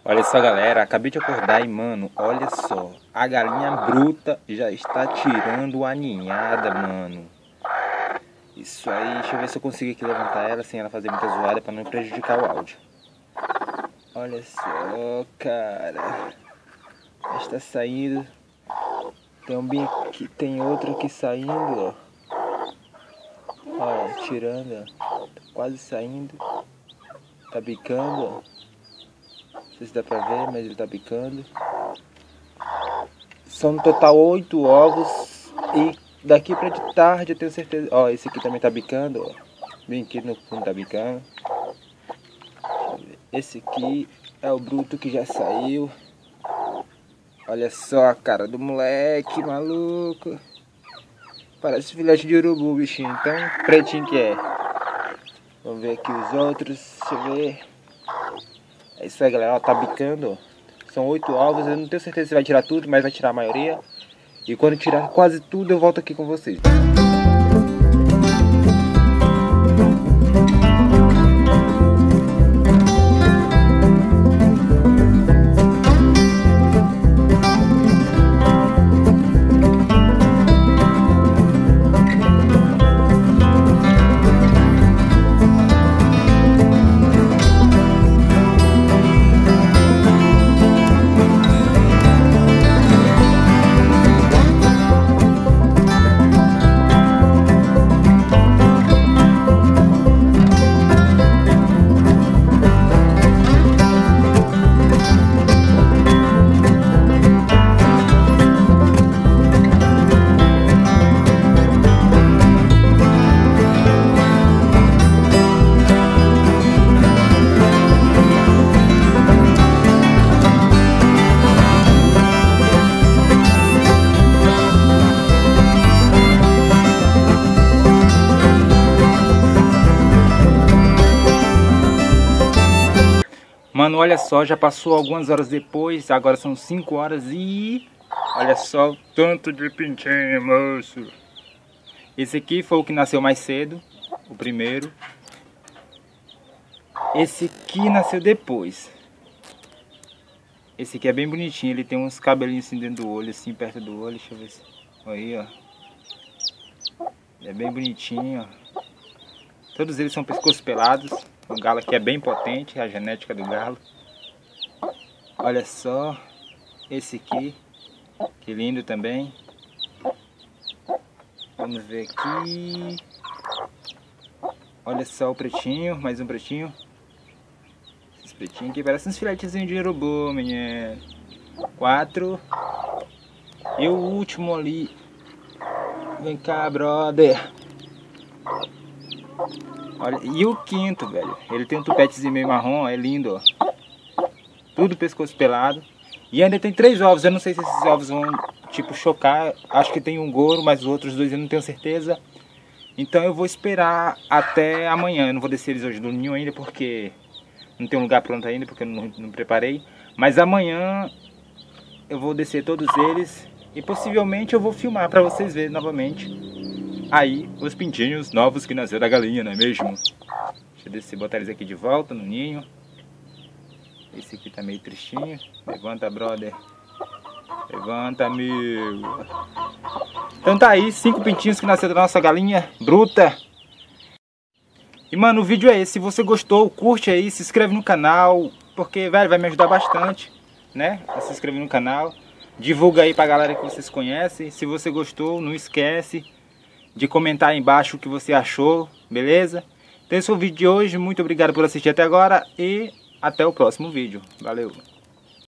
Olha só, galera, acabei de acordar e, mano, olha só, a galinha bruta já está tirando a ninhada, mano. Isso aí, deixa eu ver se eu consigo aqui levantar ela sem ela fazer muita zoada pra não prejudicar o áudio. Olha só, cara, já está saindo. Tem um bem aqui, tem outro aqui saindo, ó. Ó, tirando, ó. Tá quase saindo. Tá bicando, ó. Não sei se dá pra ver, mas ele tá bicando. São no total 8 ovos. E daqui pra de tarde eu tenho certeza. Ó, esse aqui também tá bicando, ó. Bem aqui no fundo tá bicando. Esse aqui é o bruto que já saiu. Olha só a cara do moleque, maluco. Parece filhote de urubu, bichinho. Tão pretinho que é. Vamos ver aqui os outros. Deixa eu ver. É isso aí, galera. Ó, tá bicando, ó. São 8 ovos. Eu não tenho certeza se vai tirar tudo, mas vai tirar a maioria. E quando tirar quase tudo, eu volto aqui com vocês. Mano, olha só, já passou algumas horas depois, agora são 5 horas e... Olha só o tanto de pintinho, moço. Esse aqui foi o que nasceu mais cedo, o primeiro. Esse aqui nasceu depois. Esse aqui é bem bonitinho, ele tem uns cabelinhos assim dentro do olho, assim, perto do olho, deixa eu ver se... Aí, ó. Ele é bem bonitinho, ó. Todos eles são pescoços pelados. O galo aqui é bem potente, a genética do galo. Olha só, esse aqui, que lindo também. Vamos ver aqui. Olha só o pretinho, mais um pretinho. Esse pretinho aqui parece uns filetezinhos de urubu, menino. 4. E o último ali. Vem cá, brother. Olha, e o quinto, velho, ele tem um tupetezinho meio marrom, é lindo, ó. Tudo pescoço pelado. E ainda tem 3 ovos, eu não sei se esses ovos vão, tipo, chocar. Acho que tem um goro, mas os outros 2 eu não tenho certeza. Então eu vou esperar até amanhã. Eu não vou descer eles hoje do ninho ainda, porque não tem um lugar pronto ainda, porque eu não preparei. Mas amanhã eu vou descer todos eles e possivelmente eu vou filmar pra vocês verem novamente. Aí, os pintinhos novos que nasceu da galinha, não é mesmo? Deixa eu descer, botar eles aqui de volta no ninho. Esse aqui tá meio tristinho. Levanta, brother. Levanta, amigo. Então tá aí, 5 pintinhos que nasceram da nossa galinha bruta. E, mano, o vídeo é esse. Se você gostou, curte aí, se inscreve no canal. Porque, velho, vai me ajudar bastante, né? A se inscrever no canal. Divulga aí pra galera que vocês conhecem. Se você gostou, não esquece de comentar aí embaixo o que você achou, beleza? Então esse foi o vídeo de hoje, muito obrigado por assistir até agora e até o próximo vídeo. Valeu!